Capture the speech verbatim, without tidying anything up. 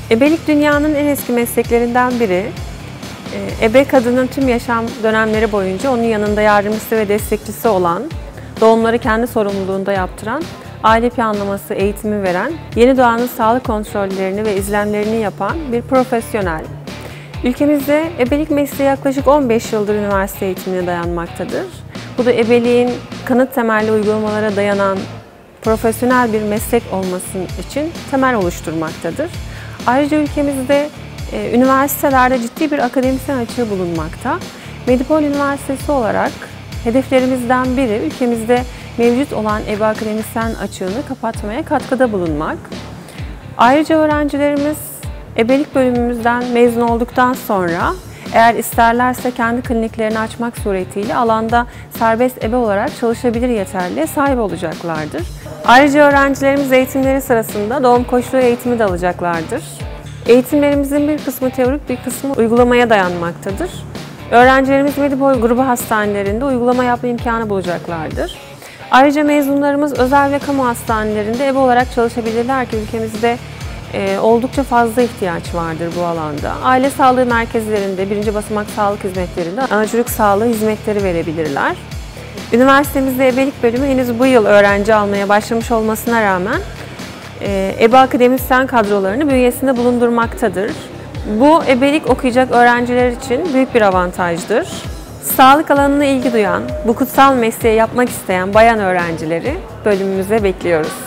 Ebelik dünyanın en eski mesleklerinden biri. Ebe kadının tüm yaşam dönemleri boyunca onun yanında yardımcısı ve destekçisi olan, doğumları kendi sorumluluğunda yaptıran, aile planlaması eğitimi veren, yeni doğanın sağlık kontrollerini ve izlemlerini yapan bir profesyonel. Ülkemizde ebelik mesleği yaklaşık on beş yıldır üniversite eğitimine dayanmaktadır. Bu da ebeliğin kanıt temelli uygulamalara dayanan profesyonel bir meslek olması için temel oluşturmaktadır. Ayrıca ülkemizde e, üniversitelerde ciddi bir akademisyen açığı bulunmakta. Medipol Üniversitesi olarak hedeflerimizden biri ülkemizde mevcut olan ebe akademisyen açığını kapatmaya katkıda bulunmak. Ayrıca öğrencilerimiz ebelik bölümümüzden mezun olduktan sonra eğer isterlerse kendi kliniklerini açmak suretiyle alanda serbest ebe olarak çalışabilir yeterliğe sahip olacaklardır. Ayrıca öğrencilerimiz eğitimleri sırasında doğum koçluğu eğitimi de alacaklardır. Eğitimlerimizin bir kısmı teorik, bir kısmı uygulamaya dayanmaktadır. Öğrencilerimiz Medipol grubu hastanelerinde uygulama yapma imkanı bulacaklardır. Ayrıca mezunlarımız özel ve kamu hastanelerinde ebe olarak çalışabilirler ki ülkemizde e, oldukça fazla ihtiyaç vardır bu alanda. Aile sağlığı merkezlerinde, birinci basamak sağlık hizmetlerinde ana çocuk sağlığı hizmetleri verebilirler. Üniversitemizde ebelik bölümü henüz bu yıl öğrenci almaya başlamış olmasına rağmen e, ebe akademisyen kadrolarını bünyesinde bulundurmaktadır. Bu ebelik okuyacak öğrenciler için büyük bir avantajdır. Sağlık alanına ilgi duyan, bu kutsal mesleği yapmak isteyen bayan öğrencileri bölümümüze bekliyoruz.